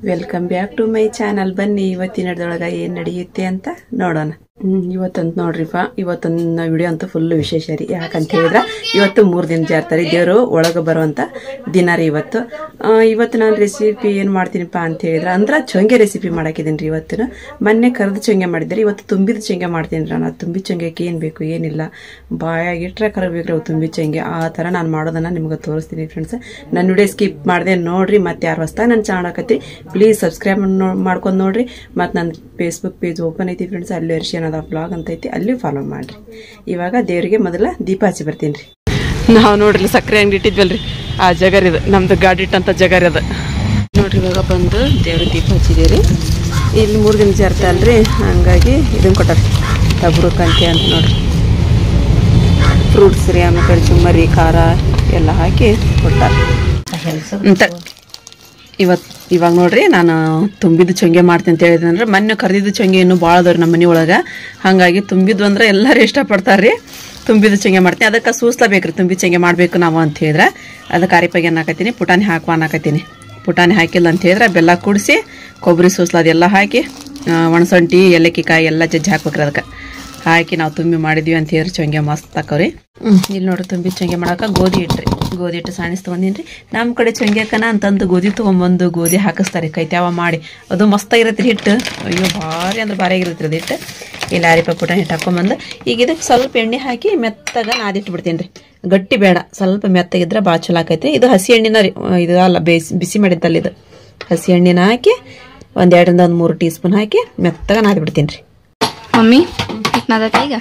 Welcome back to my channel. ಬನ್ನಿ ಇವತ್ತಿನದೊಳಗ ಏನ್ ನಡೆಯುತ್ತೆ ಅಂತ ನೋಡೋಣ. ಇವತ್ತಂತ ನೋಡ್ರಿಪ್ಪ, ಇವತ್ತೊಂದು ವಿಡಿಯೋ ಅಂತೂ ಫುಲ್ ವಿಶೇಷ ರೀ. ಯಾಕಂತ ಹೇಳಿದ್ರ ಇವತ್ತು 3 ದಿನ ಜಾರ್ತಾರೆ ದೇವರು ಒಳಗ ಬರುವಂತ ದಿನ ರೀ ಇವತ್ತು. ನಾನು ರೆಸಿಪಿ ಏನ್ ಮಾಡ್ತೀನಿಪ್ಪ ಅಂತ ಹೇಳಿದ್ರ ಅಂದ್ರ ಚೊಂಗೆ ರೆಸಿಪಿ ಮಾಡಾಕಿದೀನಿ ಇವತ್ತು. ಮೊನ್ನೆ ಕರೆದ ಚೊಂಗೆ ಮಾಡಿದ್ರಿ, ಇವತ್ತು ತುಂಬಿದ ಚೊಂಗೆ ಮಾಡ್ತೀನಿ. ನಾನು ತುಂಬಿದ ಚೊಂಗೆಗೆ ಏನ್ ಬೇಕು ಏನಿಲ್ಲ, ಬಾಯಾಗಿಟ್ರೆ ಕರಬೇಕ್ರಿ ಅವು ತುಂಬಿದ ಚೊಂಗೆ. ಆ ತರ ನಾನು ಮಾಡೋದನ್ನ ನಿಮ್ಗೆ ತೋರಿಸ್ತೀನಿ ಫ್ರೆಂಡ್ಸ್. ನನ್ನ ವಿಡಿಯೋ ಸ್ಕಿಪ್ ಮಾಡದೆ ನೋಡ್ರಿ. ಮತ್ತೆ ಯಾರು ಹೊಸ್ತಾ ನನ್ನ ಚಾನಲ್ ಹಾಕತ್ತಿ ಪ್ಲೀಸ್ ಸಬ್ಸ್ಕ್ರೈಬ್ ಮಾಡ್ಕೊಂಡು ನೋಡ್ರಿ. ಮತ್ತು ನನ್ನ ಫೇಸ್ಬುಕ್ ಪೇಜ್ ಓಪನ್ ಐತಿ ಫ್ರೆಂಡ್ಸ್, ಅಲ್ಲಿ ಅರ್ಶಿಯನದ ಬ್ಲಾಗ್ ಅಂತ ಐತಿ, ಅಲ್ಲಿ ಫಾಲೋ ಮಾಡ್ರಿ. ಇವಾಗ ದೇವರಿಗೆ ಮೊದಲ ದೀಪ ಹಚ್ಚಿ ಬರ್ತೀನಿ ರೀ. ನಾವು ನೋಡ್ರಿ ಸಕ್ಕರೆ ಅಂಗಡಿ ಇಟ್ಟಿದ್ವಲ್ರಿ, ಆ ಜಗರ್ ಇದು ನಮ್ದು ಗಾಡಿ ಇಟ್ಟಂತ ಜಗರ್ ಅದು ನೋಡ್ರಿ. ಇವಾಗ ಬಂದು ದೇವ್ರ ದೀಪ ಹಚ್ಚಿದೇರಿ. ಇಲ್ಲಿ 3 ದಿನ ಜಾರ್ತ ಅಲ್ರಿ, ಹಂಗಾಗಿ ಇದನ್ನ ಕೊಟ್ಟಾರ ತಬ್ರುಕಂತೆ ಅಂತ ನೋಡ್ರಿ. ಫ್ರೂಟ್ಸ್ ರೀ, ಆಮೇಲೆ ಚುಮ್ಮರಿ ಖಾರ ಎಲ್ಲ ಹಾಕಿ ಕೊಟ್ಟಾರ ಅಂತ. ಇವಾಗ ನೋಡ್ರಿ ನಾನು ತುಂಬಿದ ಚೊಂಗೆ ಮಾಡ್ತೀನಿ ಅಂತ ಹೇಳಿದ್ರೆ ಅಂದ್ರೆ ಮೊನ್ನೆ ಕರೆದಿದ್ದು ಚೊಂಗೆ ಇನ್ನೂ ಭಾಳ ಅದಾವ್ರಿ ನಮ್ಮ ಮನೆ ಒಳಗೆ. ಹಾಗಾಗಿ ತುಂಬಿದ್ದು ಅಂದ್ರೆ ಎಲ್ಲರೂ ಇಷ್ಟಪಡ್ತಾರೆ. ತುಂಬಿದ ಚೊಂಗೆ ಮಾಡ್ತೀನಿ, ಅದಕ್ಕೆ ಸೂಸ್ಲೇಬೇಕ್ರಿ. ತುಂಬಿದ ಚೊಂಗೆ ಮಾಡಬೇಕು ನಾವು ಅಂತ ಹೇಳಿದ್ರೆ ಅದಕ್ಕೆ ಅರಿಪಾಗಿ ಏನು ಹಾಕತ್ತೀನಿ, ಪುಟಾಣಿ ಹಾಕುವ ಅನ್ನಕತ್ತೀನಿ. ಪುಟಾಣಿ ಹಾಕಿಲ್ಲ ಅಂತ ಹೇಳಿದ್ರೆ ಬೆಲ್ಲ ಕುಡಿಸಿ ಕೊಬ್ಬರಿ ಸೂಸ್ಲ ಅದೆಲ್ಲ ಹಾಕಿ ಒಣಸೊಂಟಿ ಏಲಕ್ಕಿ ಕಾಯಿ ಎಲ್ಲ ಜಜ್ಜಿ ಹಾಕ್ಬೇಕ್ರಿ. ಅದಕ್ಕೆ ಹಾಕಿ ನಾವು ತುಂಬಿ ಮಾಡಿದ್ವಿ ಅಂತ ಹೇಳಿದ್ರೆ ಚೊಂಗೆ ಮಸ್ತ್ ಹಾಕವ್ರಿ. ಇಲ್ಲಿ ನೋಡ್ರಿ ತುಂಬಿ ಚೊಂಗೆ ಮಾಡಕ್ಕೆ ಗೋಧಿ ಹಿಟ್ಟು ಸಾಣಿಸ್ ತೊಗೊಂಡಿನ್ರಿ. ನಮ್ಮ ಕಡೆ ಚೊಂಗ್ಯಾಕನ ಅಂತಂದು ಗೋಧಿ ತೊಗೊಂಬಂದು ಗೋಧಿ ಹಾಕಿಸ್ತಾರೆ ಕೈತ್ಯಾವ ಮಾಡಿ. ಅದು ಮಸ್ತಾಗಿರತ್ರಿ ಹಿಟ್ಟು. ಅಯ್ಯೋ ಭಾರಿ ಅಂದ್ರೆ ಭಾರಿ ಆಗಿರತ್ರಿ ಅದು ಹಿಟ್ಟು. ಇಲ್ಲಿ ಅರಿಪ ಪುಟಾಣಿ ಹಿಟ್ಟು ಹಾಕೊಂಬಂದು ಈಗ ಇದಕ್ಕೆ ಸ್ವಲ್ಪ ಎಣ್ಣೆ ಹಾಕಿ ಮೆತ್ತಗ ನಾದಿಟ್ಟು ಬಿಡ್ತೀನಿ ರೀ. ಗಟ್ಟಿ ಬೇಡ, ಸ್ವಲ್ಪ ಮೆತ್ತಗಿದ್ರೆ ಭಾಳ ಚಲೋ ಆಕೈತಿ. ಇದು ಹಸಿ ಎಣ್ಣಿನ ರೀ, ಇದು ಅಲ್ಲ ಬಿಸಿ ಮಾಡಿದ್ದಲ್ಲ, ಇದು ಹಸಿ ಎಣ್ಣಿನ ಹಾಕಿ 1 2 ರಿಂದ 3 ಟೀ ಸ್ಪೂನ್ ಹಾಕಿ ಮೆತ್ತಗ ನಾದಿ ಬಿಡ್ತೀನಿ ರೀ. ಮಮ್ಮಿ ಈಗ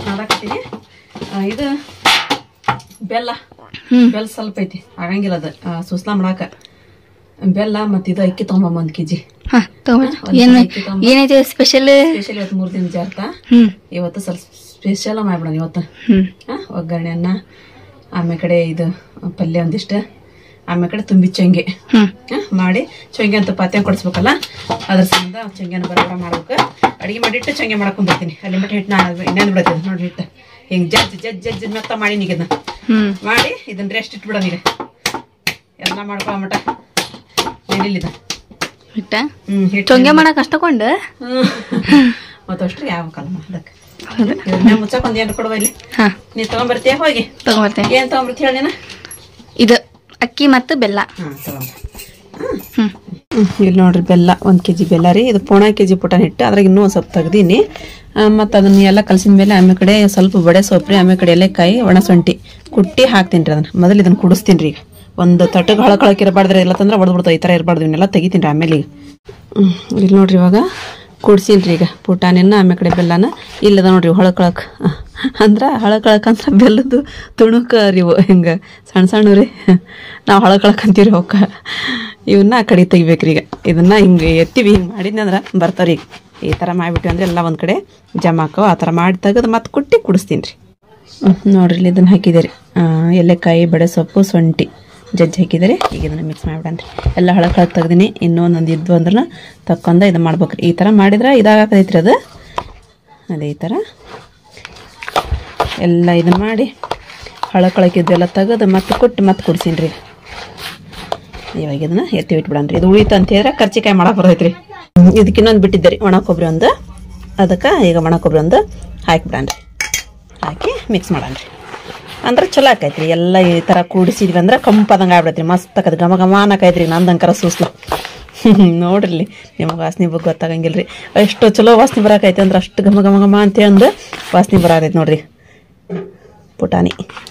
ಇದು ಬೆಲ್ಲ ಸ್ವಲ್ಪ ಐತಿ, ಆಗಂಗಿಲ್ಲ ಅದು ಸುಸ್ಲಾ ಮಾಡಾಕ. ಬೆಲ್ಲ ಮತ್ತೆ ಇದು ಅಕ್ಕಿ ತಗೊಂಬ 1 kg. ಏನೈತಿ ಸ್ಪೆಷಲ್ ಇವತ್ತು 3 ದಿನ ಜಾರ್ತ. ಇವತ್ತು ಸ್ವಲ್ಪ ಸ್ಪೆಷಲ್ ಮಾಡ್ಬಿಡೋಣ ಇವತ್ತು. ಒಗ್ಗರಣೆ ಅನ್ನ, ಆಮೇಲೆ ಕಡೆ ಇದು ಪಲ್ಯ ಒಂದಿಷ್ಟು, ಆಮೇಲೆ ಕಡೆ ತುಂಬಿ ಚೊಂಗೆ ಮಾಡಿ ಚೊಂಗೆ ಅಂತ ಪಾತ್ಯ ಕೊಡಿಸ್ಬೇಕಲ್ಲ, ಅದ್ರ ಸಂಬಂಧ ಚೊಂಗೆನ ಬರೋಬರ ಮಾಡ್ಬೇಕು. ಅಡಿಗೆ ಮಾಡಿಟ್ಟು ಚೊಂಗೆ ಮಾಡಕೊಂಡ್ ಬರ್ತೀನಿ. ಅಲ್ಲಿ ಮಟ್ಟ ಹಿಟ್ಟು ನಾನು ಇನ್ನೇನು ಬಿಡತ್ತೀನಿ ನೋಡ್ರಿ. ಹಿಟ್ಟು ಹಿಂಗ್ ಜಜ್ಜ್ ಮೆತ್ತ ಮಾಡಿ ಇದನ್ನ ಮಾಡಿ ಇದನ್ನ ರೆಸ್ಟ್ ಇಟ್ಬಿಡೋಣ. ಈಗ ಎಲ್ಲ ಮಾಡ್ಕೊಳಮಟ ಏನಿಲ್ಲ ಹಿಟ್ಟ ಚೊಂಗೆ ಮಾಡಕ್ ಅಷ್ಟಕೊಂಡ್ ಮತ್ತಷ್ಟು ಯಾವ ಕಲ್ಮ ಅದಕ್ಕೆ ಮುಚ್ಚಕ್ ಒಂದ್ ಏನು ಕೊಡುವ. ಇಲ್ಲಿ ನೀ ತಗೊಂಡ್ಬರ್ತೀಯ, ಹೋಗಿ ತಗೊಂಡ್ಬರ್ತೇನೆ. ಏನ್ ತಗೊಂಡ್ಬರ್ತೀಯ ಹೇಳಿ? ಇದು ಅಕ್ಕಿ ಮತ್ತು ಬೆಲ್ಲ. ಇಲ್ಲಿ ನೋಡ್ರಿ ಬೆಲ್ಲ 1 kg ಬೆಲ್ಲ ರೀ. ಇದು 1/4 kg ಪುಟಾಣಿ ಹಿಟ್ಟು, ಅದ್ರಾಗ ಇನ್ನೂ ಒಂದು ಸ್ವಲ್ಪ ತೆಗ್ದೀನಿ. ಮತ್ತು ಅದನ್ನ ಎಲ್ಲ ಕಲಸಿದ ಮೇಲೆ ಆಮೇಲೆ ಕಡೆ ಸ್ವಲ್ಪ ಬಡೆ ಸೊಪ್ಪು ರೀ, ಆಮೇಲೆ ಕಡೆ ಎಲೆಕಾಯಿ ಒಣಸೊಂಟಿ ಕುಟ್ಟಿ ಹಾಕ್ತೀನಿ ರೀ. ಅದನ್ನ ಮೊದಲು ಇದನ್ನ ಕುಡಿಸ್ತೀನಿ ರೀ. ಈಗ ಒಂದು ತಟ್ಟಗೆ ಹಳಕಳಕ್ಕೆ ಇರಬಾರ್ದ್ರೆ, ಇಲ್ಲ ತಂದ್ರೆ ಹೊಡೆದ್ಬಿಡ್ತಾವೆ. ಈ ಥರ ಇರಬಾರ್ದು, ಇವನ್ನೆಲ್ಲ ತೆಗಿತೀನಿ ರೀ ಆಮೇಲೆ. ಈಗ ಇಲ್ಲಿ ನೋಡ್ರಿ ಇವಾಗ ಕುಡ್ಸೀನಿ ರೀ ಈಗ ಪುಟಾಣಿನ, ಆಮೇಲೆ ಕಡೆ ಬೆಲ್ಲನ. ಇಲ್ಲದ ನೋಡ್ರಿ ಹಳಕಳಕ್ ಅಂದ್ರೆ ಹಳಕಳಕಂದ್ರೆ ಬೆಲ್ಲದ್ದು ತುಣುಕ ರೀ ಇವು, ಹಿಂಗೆ ಸಣ್ಣ ಸಣ್ಣ ರೀ. ನಾವು ಹಳಕಳಕ್ ಅಂತೀವಿ ರೀ ಅವಕ್ಕೆ. ಇವನ್ನ ಆ ಕಡೆ ತೆಗಿಬೇಕ್ರಿ. ಈಗ ಇದನ್ನ ಹಿಂಗೆ ಎತ್ತೀವಿ, ಹಿಂಗೆ ಮಾಡಿದ್ನಂದ್ರೆ ಬರ್ತಾವ್ರಿ. ಈಗ ಈ ಥರ ಮಾಡಿಬಿಟ್ಟು ಅಂದ್ರೆ ಎಲ್ಲ ಒಂದು ಕಡೆ ಜಮಾ ಹಾಕೋ. ಆ ಥರ ಮಾಡಿ ತೆಗೆದು ಮತ್ತೆ ಕುಟ್ಟಿ ಕುಡಿಸ್ತೀನಿ ರೀ. ನೋಡ್ರಿ ಇಲ್ಲಿ ಇದನ್ನು ಹಾಕಿದೆ ರೀ, ಎಲೆಕಾಯಿ ಬಡೆ ಸೊಪ್ಪು ಶುಂಠಿ ಜಜ್ಜಿ ಹಾಕಿದರೆ. ಈಗ ಇದನ್ನು ಮಿಕ್ಸ್ ಮಾಡಿಬಿಡನ್ರಿ. ಎಲ್ಲ ಹಳಕಳಕ್ ತೆಗ್ದೀನಿ. ಇನ್ನೊಂದೊಂದು ಇದ್ವು ಅಂದ್ರೆ ತಕ್ಕೊಂಡ ಇದು ಮಾಡ್ಬೇಕ್ರಿ. ಈ ಥರ ಮಾಡಿದ್ರೆ ಇದಾಗತೈತ್ರಿ ಅದು. ಅದೇ ಈ ಥರ ಎಲ್ಲ ಇದನ್ನ ಮಾಡಿ ಹಳಕಳಕ್ಕಿದ್ದೆಲ್ಲ ತೆಗೆದು ಮತ್ತೆ ಕೊಟ್ಟು ಮತ್ತೆ ಕುಡ್ಸೀನಿ ರೀ. ಇವಾಗ ಇದನ್ನ ಎತ್ತಿ ಬಿಟ್ಬಿಡನ್ರಿ. ಇದು ಉಳಿತು ಅಂತ ಹೇಳಿದ್ರೆ ಕರ್ಚಿಕಾಯಿ ಮಾಡಕ್ಕೆ ಬರ್ತೈತ್ರಿ. ಇದಕ್ಕೆ ಇನ್ನೊಂದು ಬಿಟ್ಟಿದ್ದೆ ರೀ, ಒಣ ಕೊಬ್ಬರಿ ಒಂದು. ಅದಕ್ಕೆ ಈಗ ಒಣ ಕೊಬ್ಬರಿ ಒಂದು ಹಾಕಿಬಿಡನ್ರಿ. ಹಾಕಿ ಮಿಕ್ಸ್ ಮಾಡನ್ರಿ. ಅಂದ್ರೆ ಚಲೋ ಆಕೈತ್ರಿ. ಎಲ್ಲ ಈ ಥರ ಕೂಡಿಸಿದ್ವಿ ಅಂದ್ರೆ ಕಂಪದಂಗೆ ಆಗ್ಬಿಡತ್ರಿ. ಮಸ್ತ್ ಆಕೈತಿ, ಘಮ ಘಮ ಅನ್ನಕೈತ್ರಿ. ನಂದಂಕರ ಸೂಸ್ಲು ನೋಡ್ರಿ, ನಿಮಗೆ ವಾಸನೆ ಬಗ್ಗೆ ಗೊತ್ತಾಗಂಗಿಲ್ಲ ರೀ. ಎಷ್ಟು ಚಲೋ ವಾಸನೆ ಬರಾಕೈತೆ ಅಂದ್ರೆ ಅಷ್ಟು ಘಮ ಘಮ ಘಮ ಅಂತೇಳಿ ವಾಸನೆ ಬರಾಕೈತಿ ನೋಡ್ರಿ. ಪುಟಾಣಿ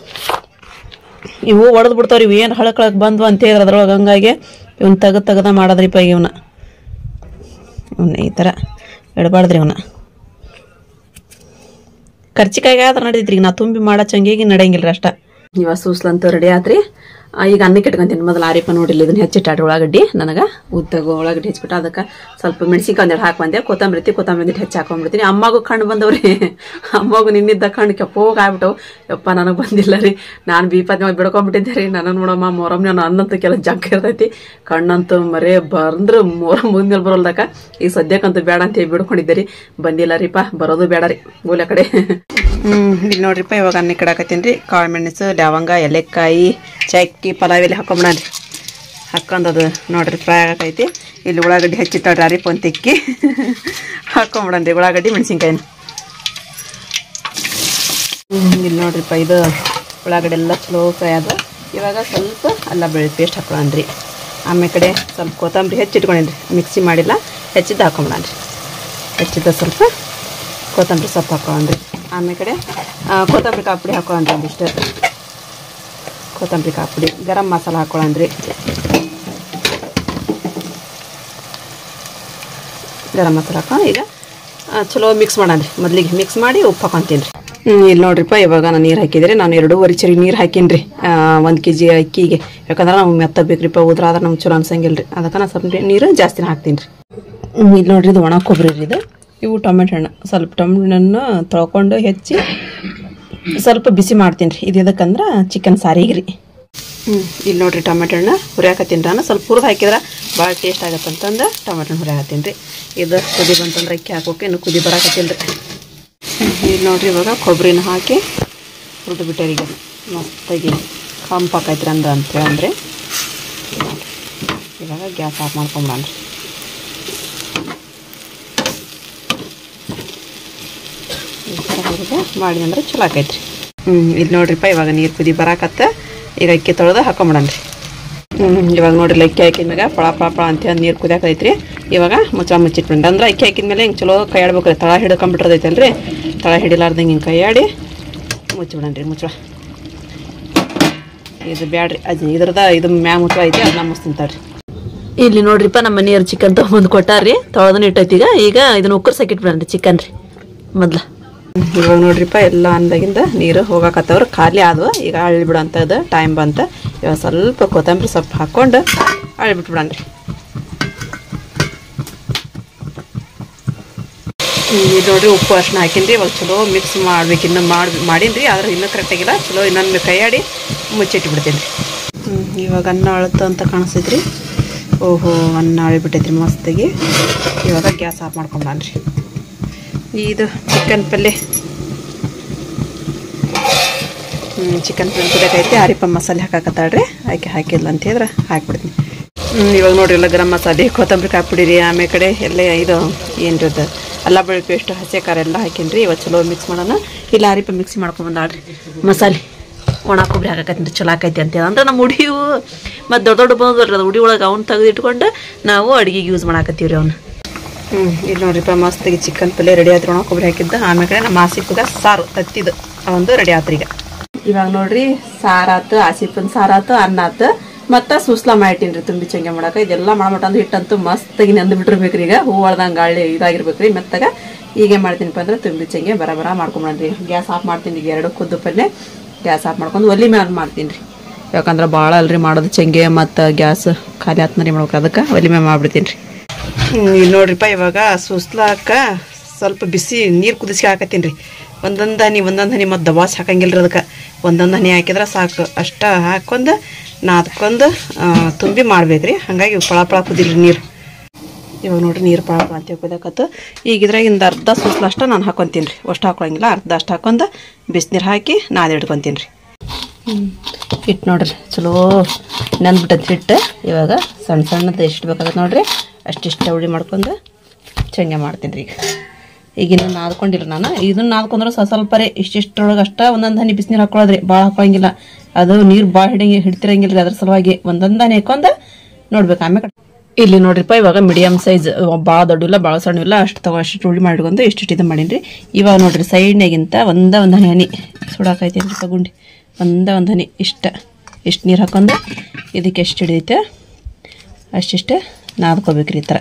ಇವು ಒಡೆದು ಬಿಡ್ತಾವ್ರಿ. ಇವು ಏನು ಹಳಕಳಕ್ಕೆ ಬಂದ್ವು ಅಂತ ಹೇಳಿದ್ರೆ ಅದ್ರೊಳಗೆ, ಹಂಗಾಗಿ ಇವನ್ನ ತೆಗದ ಮಾಡೋದ್ರಿಪ್ಪ. ಇವನ್ನ ಈ ಥರ ಇಡಬಾರ್ದ್ರಿ. ಇವನ್ನ ಕರ್ಚಿಕಾಯಿಗೆ ಆದ್ರೆ ನಡೀತ್ರಿ. ನಾ ತುಂಬಿ ಮಾಡೋ ಚಂಗಿಗೆ ನಡೆಯಂಗಿಲ್ಲ ಅಷ್ಟ. ಇವಾಗ ಸೂಸ್ಲಂತೂ ರೆಡಿ ಆತ್ರಿ. ಈಗ ಅನ್ನಕ್ಕೆ ಇಟ್ಕೊಂತೀನಿ. ಮೊದಲು ಆರಿಪ ನೋಡಿಲ್ಲ, ಇದನ್ನ ಹೆಚ್ಚಿಟ್ಟಾಡ್ರಿ ಉಳ್ಳಾಗಡ್ಡಿ. ನನಗೆ ಉದ್ದಾಗ ಉಳ್ಳಾಗಡ್ಡಿ ಹೆಚ್ಚಿಬಿಟ್ಟು ಅದಕ್ಕೆ ಸ್ವಲ್ಪ ಮೆಣಸಿನ್ಕಾಯಿ ಒಂದೆರಡು ಹಾಕಿ ಕೊತ್ತಂಬರಿ ಹೆಚ್ಚು ಹಾಕೊಂಡ್ಬಿಡ್ತೀನಿ. ಅಮ್ಮಗೂ ಕಣ್ಣು ಬಂದವ್ರಿ. ಅಮ್ಮಗೂ ನಿನ್ನಿದ್ದ ಕಣ್ಣು ಕೆಪ್ಪೋಗಿ ಆಗ್ಬಿಟ್ಟವು. ಯಪ್ಪ ನನಗೆ ಬಂದಿಲ್ಲ ರೀ. ನಾನು ಬೀಪತ್ನ ಬಿಡ್ಕೊಂಡ್ಬಿಟ್ಟಿದ್ದೆ ರೀ. ನನ್ನ ನೋಡಮ್ಮ ಮೊರಮ್ ನಾನು ಅನ್ನಂತೂ ಕೆಲ ಜಗ್ಗ ಇರ್ತೈತಿ. ಕಣ್ಣಂತೂ ಮರೇ ಬಂದ್ರೆ ಮೊರಮ್ ಮುಂದ್ಮೇಲೆ ಬರೋಲ್ದಕ್ಕ. ಈಗ ಸದ್ಯಕ್ಕಂತೂ ಬೇಡ ಅಂತ ಬಿಡ್ಕೊಂಡಿದ್ದೆ ರೀ. ಬಂದಿಲ್ಲ ರೀಪ, ಬರೋದು ಬೇಡ ರೀ ಮೂಲೆ ಕಡೆ. ಇಲ್ಲಿ ನೋಡ್ರಿಪ್ಪ ಇವಾಗ ಅನ್ನಕ್ಕೆ ಇಡಾಕತ್ತೀನಿ ರೀ. ಕಾಳು ಮೆಣಸು, ಲವಂಗ, ಏಲಕ್ಕಾಯಿ, ಚಕ್ಕಿ, ಪಲಾವ್ ಎಲೆ ಹಾಕೊಂಬಿಡನ್ರಿ. ಹಾಕೊಂಡದು ನೋಡ್ರಿ ಫ್ರೈ ಆಗೈತಿ. ಇಲ್ಲಿ ಉಳ್ಳಾಗಡ್ಡಿ ಹೆಚ್ಚಿಟ್ಟಾಡ್ರಿ ಅರಿಪ ಒಂದು ತಿಕ್ಕಿ ಹಾಕೊಂಬಿಡನ್ರಿ ಉಳ್ಳಾಗಡ್ಡಿ ಮೆಣಸಿನ್ಕಾಯಿನ. ಇಲ್ಲಿ ನೋಡ್ರಿಪ್ಪ ಇದು ಉಳ್ಳಾಗಡ್ಡಿ ಎಲ್ಲ ಸ್ಲೋ ಫ್ರೈ ಅದ. ಇವಾಗ ಸ್ವಲ್ಪ ಅಲ್ಲ ಬೆಳ್ಳುಳ್ಳಿ ಪೇಸ್ಟ್ ಹಾಕೊಳ್ಳೋಣ್ರಿ. ಆಮೇಲೆ ಕಡೆ ಸ್ವಲ್ಪ ಕೊತ್ತಂಬರಿ ಹೆಚ್ಚಿಟ್ಕೊಂಡೇನ್ರಿ, ಮಿಕ್ಸಿ ಮಾಡಿಲ್ಲ, ಹೆಚ್ಚಿದ್ದು ಹಾಕೊಂಬಿಡನ್ರಿ. ಹೆಚ್ಚಿದ್ದ ಸ್ವಲ್ಪ ಕೊತ್ತಂಬರಿ ಸೊಪ್ಪು ಹಾಕೊಳ್ಳೋಣ್ರಿ. ಆಮೇಲೆ ಕಡೆ ಕೊತ್ತಂಬರಿ ಕಾಪುಡಿ ಹಾಕೊಳ್ಳೋಣ್ರಿ. ಒಂದಿಷ್ಟು ಕೊತ್ತಂಬರಿ ಕಾಪುಡಿ, ಗರಂ ಮಸಾಲ ಹಾಕೊಳ್ಳೋಣ್ರಿ. ಗರಂ ಮಸಾಲ ಹಾಕೊಂಡು ಈಗ ಚಲೋ ಮಿಕ್ಸ್ ಮಾಡೋಣ್ರಿ. ಮೊದಲಿಗೆ ಮಿಕ್ಸ್ ಮಾಡಿ ಉಪ್ಪು ಹಾಕೊತೀನಿ ರೀ. ಇಲ್ಲಿ ನೋಡ್ರಿಪ್ಪ ಇವಾಗ ನಾನು ನೀರು ಹಾಕಿದ್ರೆ ನಾನು 2.5 ಚರಿ ನೀರು ಹಾಕೀನಿ ರೀ 1 kg ಅಕ್ಕಿಗೆ. ಯಾಕಂದ್ರೆ ನಾವು ಮೆತ್ತಬೇಕ್ರಿಪ್ಪ, ಉದ್ರಾದ್ರೆ ನಮ್ಗೆ ಚಲೋ ಅನ್ಸಂಗಿಲ್ಲ ರೀ. ಅದಕ್ಕೆ ನಾನು ಸ್ವಲ್ಪ ನೀರು ಜಾಸ್ತಿನ ಹಾಕ್ತೀನಿ ರೀ. ಇಲ್ಲಿ ನೋಡ್ರಿ ಇದು ಒಣ ಕೊಬ್ಬರಿ ರೀ. ಇದು ಇವು ಟೊಮೆಟೊ ಹಣ್ಣು, ಸ್ವಲ್ಪ ಟೊಮೆಟೊ ಹಣ್ಣು ತೊಳ್ಕೊಂಡು ಹೆಚ್ಚಿ ಸ್ವಲ್ಪ ಬಿಸಿ ಮಾಡ್ತೀನಿ ರೀ. ಇದು ಎದಕ್ಕಂದ್ರೆ ಚಿಕನ್ ಸಾರಿಗೆ ರೀ. ಇಲ್ಲಿ ನೋಡ್ರಿ ಟೊಮೆಟೊ ಹಣ್ಣು ಹುರಿಯಾಕತ್ತೀನಿ. ನಾನು ಸ್ವಲ್ಪ ಹುರಿದು ಹಾಕಿದ್ರೆ ಭಾಳ ಟೇಸ್ಟ್ ಆಗತ್ತೆ ಅಂತಂದು ಟೊಮೆಟೊ ಹಣ್ಣು ಹುರಿಯಾಕತ್ತೀನಿ ರೀ. ಇದು ಕುದಿ ಬಂತಂದ್ರೆ ಅಕ್ಕಿ ಹಾಕೋಕೆ ಇನ್ನು ಕುದಿ ಬರಾಕತ್ತಿಲ್ಲ ರೀ. ಇಲ್ಲಿ ನೋಡ್ರಿ ಇವಾಗ ಕೊಬ್ಬರಿನ ಹಾಕಿ ಹುರಿದು ಬಿಟ್ಟರಿಗೆ ಮಸ್ತಾಗಿ ಕಂಪಾಕೈತ್ರಿ ಅಂತೇಳಂದ್ರೆ ಇವಾಗ ಗ್ಯಾಸ್ ಆಫ್ ಮಾಡ್ಕೊಂಬಿಡೋಣ. ಈ ಥರ ಹುರಿದು ಮಾಡಿ ಅಂದ್ರೆ ಚಲೋ ಆಕೈತ್ರಿ. ಇಲ್ಲಿ ನೋಡ್ರಿಪ್ಪ ಇವಾಗ ನೀರು ಕುದಿ ಬರಾಕತ್ತ. ಈಗ ಅಕ್ಕಿ ತೊಳೆದು ಹಾಕೊಂಬಿಡೋಣ ರೀ. ಇವಾಗ ನೋಡ್ರಿ ಅಕ್ಕಿ ಹಾಕಿದ್ಮ್ಯಾಗ ಪಳ ಪಳ ಪಳ ಅಂತ ನೀರು ಕುದಿಯಾಕೈತ್ರಿ. ಇವಾಗ ಮುಚ್ಚಿಟ್ಬಿಡ್ರಿ. ಅಂದ್ರೆ ಅಕ್ಕಿ ಹಾಕಿದ್ಮೇಲೆ ಹಿಂಗೆ ಚಲೋ ಕೈ ಆಡ್ಬೇಕು ರೀ. ತಳ ಹಿಡ್ಕೊಂಡ್ಬಿಟ್ಟಿರ್ತೈತಲ್ರಿ, ತಳ ಹಿಡಿಲಾರ್ದಂಗೆ ಹಿಂಗೆ ಕೈ ಆಡಿ ಮುಚ್ಚಿಬಿಡನ್ರಿ. ಮುಚ್ಚಳ ಇದು ಬ್ಯಾಡ್ರಿ, ಅದು ಇದ್ರದ ಇದು ಮ್ಯಾ ಮುಚ್ಚ ಐತಿ, ಅದನ್ನ ಮುಚ್ತಿಂತಾವ್ರಿ. ಇಲ್ಲಿ ನೋಡ್ರಿಪ್ಪ ನಮ್ಮ ಮನೆಯವ್ರು ಚಿಕನ್ ತೊಗೊಂಬಂದು ಕೊಟ್ಟಾರ್ರಿ. ತೊಳೆದನ್ನ ಇಟ್ಟೈತಿ. ಈಗ ಇದನ್ನ ಉಕ್ಕರ್ ಸಾಕಿಟ್ಬಿಡನ್ರಿ ಚಿಕನ್ ರೀ ಮೊದ್ಲ. ಇವಾಗ ನೋಡ್ರಿಪ್ಪ ಎಲ್ಲ ಅಂದಾಗಿಂದ ನೀರು ಹೋಗಾಕತ್ತವ್ರು ಖಾಲಿ ಆದವು. ಈಗ ಅಳ್ಳಿ ಬಿಡೋಂಥದ್ದು ಟೈಮ್ ಬಂತ. ಇವಾಗ ಸ್ವಲ್ಪ ಕೊತ್ತಂಬರಿ ಸೊಪ್ಪು ಹಾಕ್ಕೊಂಡು ಅಳ್ಳಿಬಿಟ್ಬಿಡನ್ರಿ. ಇದು ನೋಡ್ರಿ ಉಪ್ಪು ಅರ್ಶಿನ ಹಾಕಿನ್ರಿ. ಇವಾಗ ಚಲೋ ಮಿಕ್ಸ್ ಮಾಡ್ಬೇಕು. ಇನ್ನೂ ಮಾಡೀನಿ ಆದ್ರೆ ಇನ್ನೂ ಕರೆಕ್ಟಾಗಿಲ್ಲ. ಚಲೋ ಇನ್ನೊಂದು ಕೈಯಾಡಿ ಮುಚ್ಚಿಟ್ಬಿಡ್ತೀನಿ ರೀ. ಇವಾಗ ಅನ್ನ ಅಳುತ್ತ ಅಂತ ಕಾಣಿಸ್ತೈತ್ರಿ. ಓಹೋ ಅನ್ನ ಅಳಿಬಿಟ್ಟೈತ್ರಿ ಮಸ್ತಾಗಿ. ಇವಾಗ ಗ್ಯಾಸ್ ಆಫ್ ಮಾಡ್ಕೊಂಡ್ರಿ. ಇದು ಚಿಕನ್ ಪಲ್ಯ ಚಿಕನ್ ಪಲ್ಯ ಕುಡಿಯೋಕೈತಿ. ಅರಿಪ ಮಸಾಲೆ ಹಾಕಾಕತ್ತಾಳ್ರಿ. ಹಾಕಿಲ್ಲ ಅಂತ ಹೇಳಿದ್ರೆ ಹಾಕಿಬಿಡ್ತೀನಿ. ಇವಾಗ ನೋಡ್ರಿ ಎಲ್ಲ ಗರಂ ಮಸಾಲೆ, ಕೊತ್ತಂಬರಿ ಕಾಪುಡಿ ರೀ, ಆಮೇಲೆ ಕಡೆ ಎಲ್ಲ ಇದು ಏನ್ರಿ ಅದು ಅಲ್ಲ ಬೆಳ್ಳುಳ್ಳಿ ಪೇಸ್ಟ್, ಹಸಿ ಖಾರ ಎಲ್ಲ ಹಾಕೀನಿ ರೀ. ಇವತ್ತು ಚಲೋ ಮಿಕ್ಸ್ ಮಾಡೋಣ. ಇಲ್ಲ ಅರಿಪ ಮಿಕ್ಸಿ ಮಾಡ್ಕೊಂಬಂದಾಳ್ರಿ ಮಸಾಲೆ. ಒಣ ಕೊಬ್ಬರಿ ಹಾಕೈತಿ ಚಲೋ ಆಕೈತಿ ಅಂತೇಳಿ ಅಂದ್ರೆ ನಮ್ಮ ಉಡಿಯು ಮತ್ತು ದೊಡ್ಡ ಬಂದ್ರಿ ಅದು ಉಡಿ ಒಳಗೆ ಅವ್ನು ತೆಗೆದಿಟ್ಕೊಂಡು ನಾವು ಅಡುಗೆಗೆ ಯೂಸ್ ಮಾಡಾಕತ್ತೀವಿ ರೀ ಅವ್ನು. ಇಲ್ಲಿ ನೋಡ್ರಿಪ್ಪ ಮಸ್ತಾಗಿ ಚಿಕನ್ ಪಲ್ಯ ರೆಡಿ ಆಯ್ತು. ಒಣ ಕೊಬ್ಬರಿ ಹಾಕಿದ್ದು. ಆಮೇಲೆ ಕಡೆ ನಮ್ಮ ಆಸಿಫಗ ಸಾರು ತತ್ತಿದ್ದು ಒಂದು ರೆಡಿ ಆತ್ರಿ. ಇವಾಗ ನೋಡ್ರಿ ಸಾರಾತು, ಆಸಿಫನ್ ಸಾರಾತು, ಅನ್ನ ಆತು, ಮತ್ತು ಸೂಸ್ಲಾ ಮಾಡಿಟ್ಟಿನಿ ರೀ ತುಂಬಿ ಚಂಗೆ ಮಾಡಕ್ಕೆ. ಇದೆಲ್ಲ ಮಾಡ್ಬಿಟ್ಟು ಹಿಟ್ಟಂತೂ ಮಸ್ತಾಗಿ ನೆಂದು ಬಿಟ್ಟಿರ್ಬೇಕ್ರಿ. ಈಗ ಹೂ ಹೊಳ್ದಂಗೆ ಗಾಳಿ ಇದಾಗಿರ್ಬೇಕ್ರಿ ಮೆತ್ತಾಗ. ಈಗ ಮಾಡ್ತೀನಿಪ್ಪ ಅಂದ್ರೆ ತುಂಬಿ ಚಂಗೆ ಬರ ಮಾಡ್ಕೊಂಬಿಡ್ರಿ. ಗ್ಯಾಸ್ ಆಫ್ ಮಾಡ್ತೀನಿ. ಈಗ 2 ಕುದ್ದು ಪಲ್ಯ ಗ್ಯಾಸ್ ಆಫ್ ಮಾಡ್ಕೊಂಡು ಒಲಿ ಮೇಲೆ ಮಾಡ್ತೀನಿ ರೀ. ಯಾಕಂದ್ರೆ ಭಾಳ ಅಲ್ರಿ ಮಾಡೋದು ಚಂಗೆ, ಮತ್ತು ಗ್ಯಾಸ್ ಖಾಲಿ ಆತ್ನರಿ ಮಾಡ್ಬೇಕು. ಅದಕ್ಕೆ ಒಲಿ ಮೇಲೆ ಮಾಡ್ಬಿಡ್ತೀನಿ ರೀ. ಇಲ್ಲಿ ನೋಡ್ರಿಪ್ಪ ಇವಾಗ ಸೂಸ್ಲಾಕ ಸ್ವಲ್ಪ ಬಿಸಿ ನೀರು ಕುದಿಸಿ ಹಾಕತ್ತೀನಿ ರೀ. ಒಂದೊಂದು ಹನಿ ಮತ್ತು ದಬಾಸ್ ಹಾಕಂಗಿಲ್ಲ ರೀ. ಅದಕ್ಕೆ ಒಂದೊಂದು ಹನಿ ಹಾಕಿದ್ರೆ ಸಾಕು. ಅಷ್ಟ ಹಾಕೊಂಡು ನಾದ್ಕೊಂಡು ತುಂಬಿ ಮಾಡ್ಬೇಕ್ರಿ. ಹಾಗಾಗಿ ಪಳ ಪಳ ಕುದಿರಿ ನೀರು. ಇವಾಗ ನೋಡ್ರಿ ನೀರು ಪಳ ಪಳ ಅಂತ ಕುದಿಯಾಕತ್ತು. ಈಗ ಇದ್ರಾಗಿಂದ ಅರ್ಧ ಸೂಸ್ಲ ಅಷ್ಟ ನಾನು ಹಾಕೊತೀನಿ ರೀ. ಅಷ್ಟು ಹಾಕೊಳಂಗಿಲ್ಲ, ಅರ್ಧ ಅಷ್ಟು ಹಾಕೊಂಡು ಬಿಸಿನೀರು ಹಾಕಿ ನಾದಿಡ್ಕೊತೀನಿ ರೀ. ಹಿಟ್ಟು ನೋಡ್ರಿ ಚಲೋ ನೆಂದ್ಬಿಟ್ಟದ ಹಿಟ್ಟು. ಇವಾಗ ಸಣ್ಣ ಸಣ್ಣದು ಎಷ್ಟು ಬೇಕಾಗತ್ತೆ ನೋಡ್ರಿ ಅಷ್ಟಿಷ್ಟ ಉಳಿ ಮಾಡ್ಕೊಂಡು ಚಂಗೆ ಮಾಡ್ತೀನಿ ರೀ. ಈಗ ಇನ್ನೂ ನಾದ್ಕೊಂಡಿಲ್ಲ ನಾನು. ಇದನ್ನ ನಾದ್ಕೊಂಡ್ರೆ ಸ್ವಲ್ಪ ರೀ ಇಷ್ಟಿಷ್ಟರೊಳಗೆ ಅಷ್ಟ ಒಂದೊಂದು ಹನಿ ಬಿಸಿನೀರು ಹಾಕೊಳ್ಳೋದ್ರಿ. ಭಾಳ ಹಾಕೋಂಗಿಲ್ಲ, ಅದು ನೀರು ಭಾಳ ಹಿಡ್ತಿರಂಗಿಲ್ಲ ರೀ. ಅದ್ರ ಸಲುವಾಗಿ ಒಂದೊಂದು ಹನಿ ಹಾಕೊಂಡು ನೋಡ್ಬೇಕು. ಆಮೇಲೆ ಇಲ್ಲಿ ನೋಡ್ರಿಪ್ಪ ಇವಾಗ ಮೀಡಿಯಮ್ ಸೈಜ್, ಭಾಳ ದೊಡ್ಡ ಭಾಳ ಸಣ್ಣ ಇಲ್ಲ, ಅಷ್ಟು ಉಳಿ ಮಾಡಿಕೊಂಡು ಇಷ್ಟು ಇದು ಮಾಡೀನಿ ರೀ. ಇವಾಗ ನೋಡ್ರಿ ಸೈಡ್ನಾಗಿಂತ ಒಂದು ಹನಿ ಸುಡಾಕೈತಿ ಅಂತ ಗುಂಡಿ ಒಂದು ಹನಿ ಇಷ್ಟು ನೀರು ಹಾಕೊಂಡು ಇದಕ್ಕೆ ಎಷ್ಟು ಹಿಡಿದೈತೆ ಅಷ್ಟಿಷ್ಟು ನಾದ್ಕೋಬೇಕ್ರಿ. ಈ ಥರ